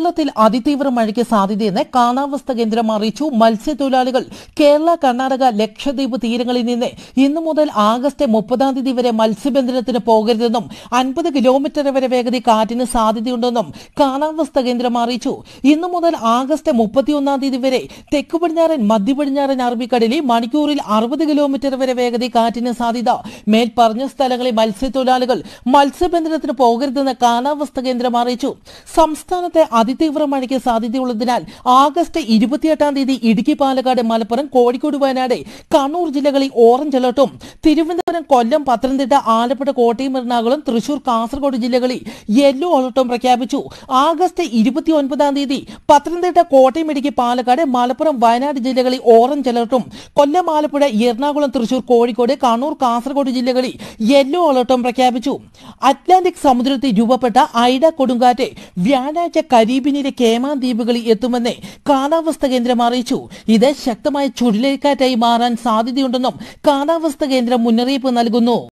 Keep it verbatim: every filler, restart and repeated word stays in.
കേരളത്തിൽ അതിതീവ്ര മഴയ്ക്ക് സാധ്യതയെന്ന് കാലാവസ്ഥാ കേന്ദ്രം അറിയിച്ചു. മത്സ്യത്തൊഴിലാളികൾ കേരള, കർണാടക, ലക്ഷദ്വീപ് തീരങ്ങളിൽ നിന്ന് ഇന്നു മുതൽ ആഗസ്റ്റ് മുപ്പതാം തീയതി വരെ മത്സ്യബന്ധനത്തിന് പോകരുതെന്നും അൻപത് കിലോമീറ്റർ വരെ വേഗത കാറ്റിന് സാധ്യതയുണ്ടെന്നും കാലാവസ്ഥാ കേന്ദ്രം അറിയിച്ചു. ഇന്നു മുതൽ ആഗസ്റ്റ് മുപ്പത്തിയൊന്നാം തീയതി വരെ തെക്കു പടിഞ്ഞാറൻ, മധ്യ പടിഞ്ഞാറൻ അറബിക്കടലിൽ മണിക്കൂറിൽ അറുപത് കിലോമീറ്റർ വരെ വേഗത കാറ്റിന് സാധ്യത. മേൽപ്പറഞ്ഞ സ്ഥലങ്ങളിൽ മത്സ്യത്തൊഴിലാളികൾ മത്സ്യബന്ധനത്തിന് പോകരുതെന്ന് കാലാവസ്ഥാ കേന്ദ്രം അറിയിച്ചു. സംസ്ഥാനത്തെ അതിതീവ്ര മഴയ്ക്ക് സാധ്യതയുള്ളതിനാൽ ആഗസ്റ്റ് ഇരുപത്തിയെട്ടാം തീയതി ഇടുക്കി, പാലക്കാട്, മലപ്പുറം, കോഴിക്കോട്, വയനാട്, കണ്ണൂർ ജില്ലകളിൽ ഓറഞ്ച് അലർട്ടും, തിരുവനന്തപുരം, കൊല്ലം, പത്തനംതിട്ട, ആലപ്പുഴ, കോട്ടയം, എറണാകുളം, തൃശൂർ, കാസർഗോഡ് ജില്ലകളിൽ യെല്ലോ അലർട്ടും പ്രഖ്യാപിച്ചു. ആഗസ്റ്റ് ഇരുപത്തിയൊൻപതാം തീയതി പത്തനംതിട്ട, കോട്ടയം, ഇടുക്കി, പാലക്കാട്, മലപ്പുറം, വയനാട് ജില്ലകളിൽ ഓറഞ്ച് അലർട്ടും, കൊല്ലം, ആലപ്പുഴ, എറണാകുളം, തൃശൂർ, കോഴിക്കോട്, കണ്ണൂർ, കാസർഗോഡ് ജില്ലകളിൽ യെല്ലോ അലർട്ടും പ്രഖ്യാപിച്ചു. അറ്റ്ലാന്റിക് സമുദ്രത്തിൽ രൂപപ്പെട്ട ഐഡ കൊടുങ്കാറ്റ് വ്യാഴാഴ്ച കരീബിയനിലെ കേമാൻ ദ്വീപുകളിൽ എത്തുമെന്ന് കാലാവസ്ഥാ കേന്ദ്രം അറിയിച്ചു. ഇത് ശക്തമായ ചുഴലിക്കാറ്റായി മാറാൻ സാധ്യതയുണ്ടെന്നും കാലാവസ്ഥാ കേന്ദ്രം മുന്നറിയിപ്പ് നൽകുന്നു.